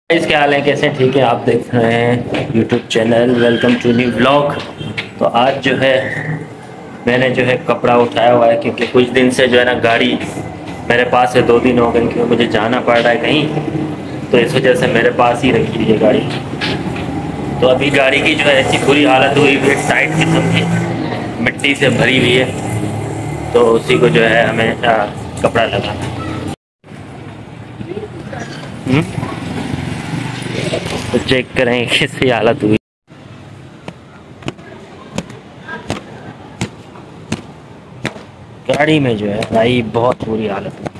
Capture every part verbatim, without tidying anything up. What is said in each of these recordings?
इसके हाल है कैसे? ठीक है, आप देख रहे हैं YouTube channel welcome to new blog. तो आज जो है मैंने जो है कपड़ा उठाया हुआ है क्योंकि कुछ दिन से जो है ना गाड़ी मेरे पास है, दो दिन हो गए क्योंकि मुझे जाना पड़ रहा है कहीं, तो इस वजह से मेरे पास ही रखी हुई है गाड़ी। तो अभी गाड़ी की जो है ऐसी बुरी हालत हुई हुई है, टाइट किस्म की मिट्टी से भरी हुई है, तो उसी को जो है हमें आ, कपड़ा लगाना है। तो चेक करें कैसी हालत हुई। गाड़ी में जो है भाई बहुत बुरी हालत हुई।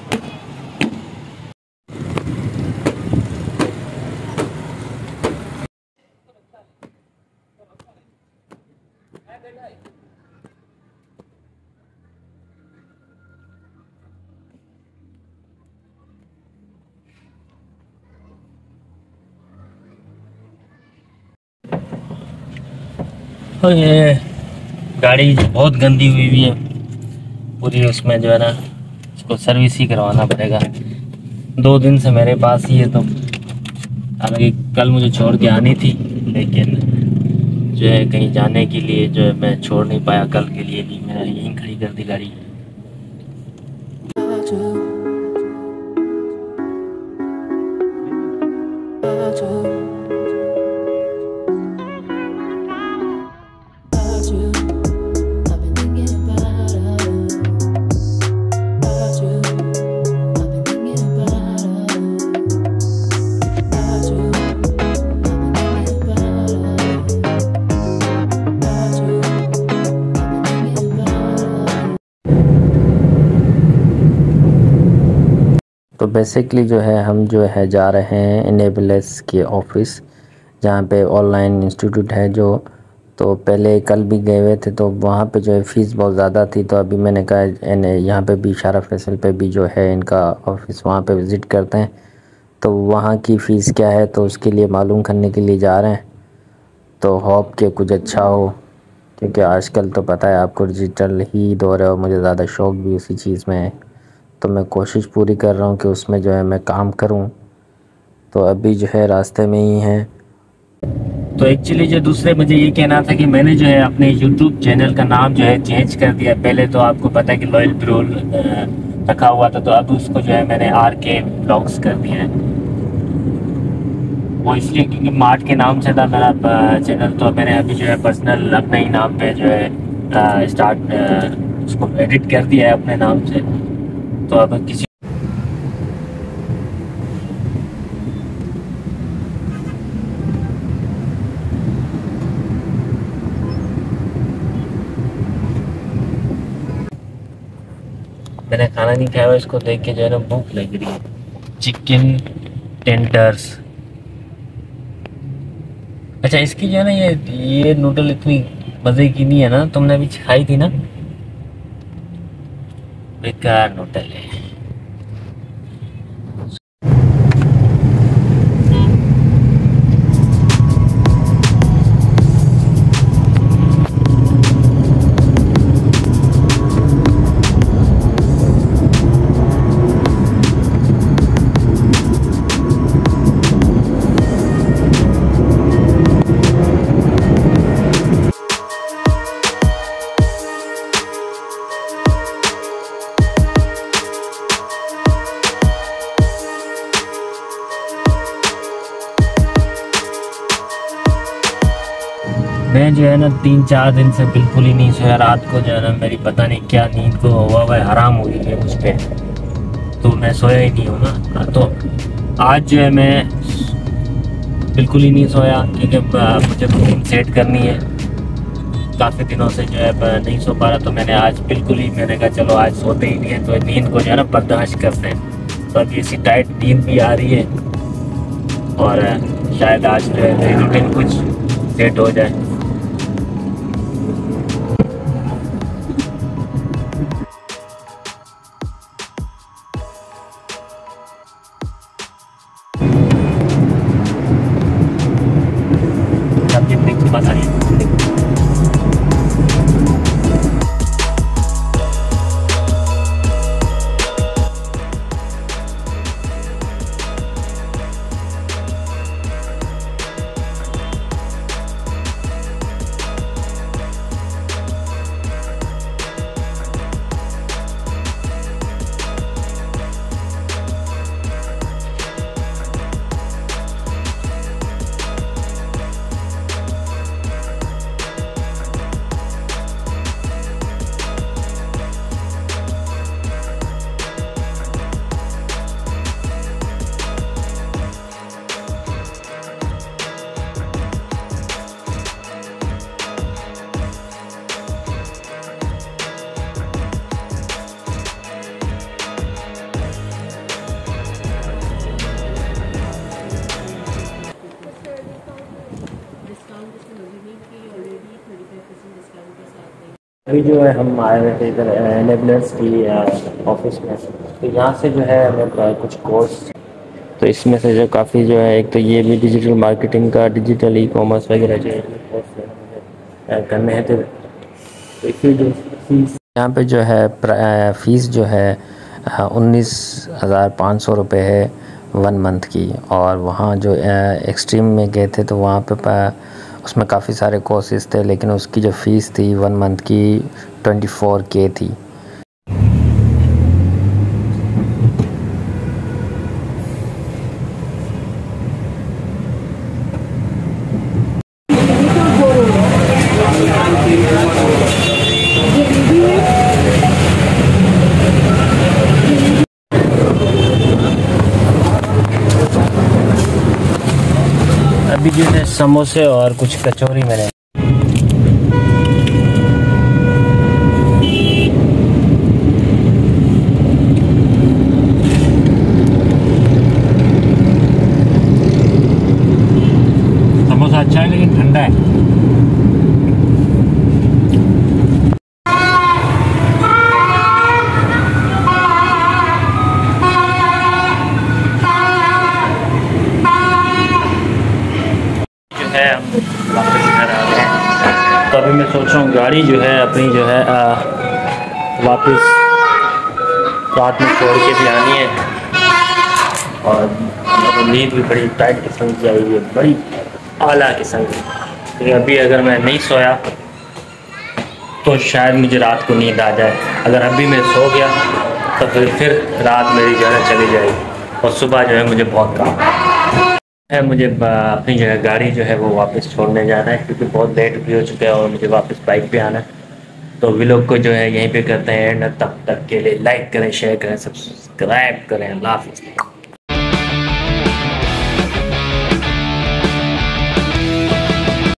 तो ये गाड़ी बहुत गंदी हुई हुई है पूरी, उसमें जो है ना इसको सर्विस ही करवाना पड़ेगा। दो दिन से मेरे पास ही है, तो हालांकि कल मुझे छोड़ के आनी थी, लेकिन जो है कहीं जाने के लिए जो है मैं छोड़ नहीं पाया कल के लिए भी, मैंने यहीं खड़ी कर दी गाड़ी। तो बेसिकली जो है हम जो है जा रहे हैं इनेबल्स के ऑफिस, जहाँ पे ऑनलाइन इंस्टीट्यूट है जो। तो पहले कल भी गए हुए थे, तो वहाँ पे जो है फ़ीस बहुत ज़्यादा थी, तो अभी मैंने कहा यहाँ पे भी इशारा फैसल पे भी जो है इनका ऑफिस, वहाँ पे विज़िट करते हैं तो वहाँ की फ़ीस क्या है, तो उसके लिए मालूम करने के लिए जा रहे हैं। तो होप के कुछ अच्छा हो, क्योंकि आजकल तो पता है आपको डिजिटल ही दौर है और मुझे ज़्यादा शौक़ भी उसी चीज़ में है, तो मैं कोशिश पूरी कर रहा हूँ कि उसमें जो है मैं काम करूँ। तो अभी जो है रास्ते में ही हैं। तो एक्चुअली जो दूसरे मुझे ये कहना था कि मैंने जो है अपने यूट्यूब चैनल का नाम जो है चेंज कर दिया। पहले तो आपको पता है कि लॉयल प्रो रखा हुआ था, तो अब उसको जो है मैंने आर के ब्लॉग्स कर दिया है। वो इसलिए क्योंकि मार्ट के नाम से था मेरा चैनल, तो मैंने अभी जो है पर्सनल अपने ही नाम पे जो है स्टार्ट उसको एडिट कर दिया है अपने नाम से। तो अब किसी मैंने खाना नहीं खाया हुआ, इसको देख के जो है ना भूख लग रही है। चिकन टेंडर्स, अच्छा इसकी जो है ना ये ये नूडल इतनी मज़े की नहीं है ना, तुमने अभी खाई थी ना, बेकार नूडल है। मैं जो है ना तीन चार दिन से बिल्कुल ही नहीं सोया। रात को जो है ना मेरी पता नहीं क्या नींद को हुआ हुआ हराम हो गई है मुझ पर, तो मैं सोया ही नहीं हूँ ना। तो आज जो है मैं बिल्कुल ही नहीं सोया क्योंकि मुझे नींद सेट करनी है। काफ़ी दिनों से जो है नहीं सो पा रहा, तो मैंने आज बिल्कुल ही मैंने कहा चलो आज सोते ही नहीं है, तो नींद को जो है ना बर्दाश्त करते हैं। तो अभी ऐसी टाइट नींद भी आ रही है और शायद आज जो है रूटीन कुछ सेट हो जाए। बात आ रही है। अभी जो है हम आए हुए थे इधर एनेबलर्स की ऑफिस में। तो यहाँ से जो है हमें अ, कुछ कोर्स, तो इसमें से जो काफ़ी जो है, एक तो ये भी डिजिटल मार्केटिंग का, डिजिटल ई कॉमर्स वगैरह जो है कोर्स जो है मुझे अ, करने हैं। तो तो इसकी जो फीस यहाँ पे जो है प्र- फीस जो है उन्नीस हज़ार पाँच सौ रुपये है वन मंथ की। और वहाँ जो एक्सट्रीम में गए थे तो वहाँ पे प- उसमें काफ़ी सारे कोर्सेज थे, लेकिन उसकी जो फ़ीस थी वन मंथ की ट्वेंटी फोर के थी। अभी जो है समोसे और कुछ कचौरी मैंने समोसा अच्छा है लेकिन ठंडा है। जो है हम वापस घर आ गए हैं। तो अभी मैं सोच रहा हूँ गाड़ी जो है अपनी जो है आ, वापस रात में छोड़ के भी आनी है। और तो नींद भी बड़ी टाइट किस्म की आई हुई है, बड़ी आला किस्म की। लेकिन अभी अगर मैं नहीं सोया तो शायद मुझे रात को नींद आ जाए। अगर अभी मैं सो गया तो फिर फिर रात मेरी जो है चली जाएगी और सुबह जो है मुझे बहुत काम है। मुझे ब- अपनी जो है गाड़ी जो है वो वापस छोड़ने जाना है, क्योंकि बहुत लेट भी हो चुका है और मुझे वापस बाइक पे आना है। तो व्लॉग को जो है यहीं पे करते हैं एंड। तब तक के लिए लाइक करें, शेयर करें, सब्सक्राइब करें। अल्लाह हाफिज़।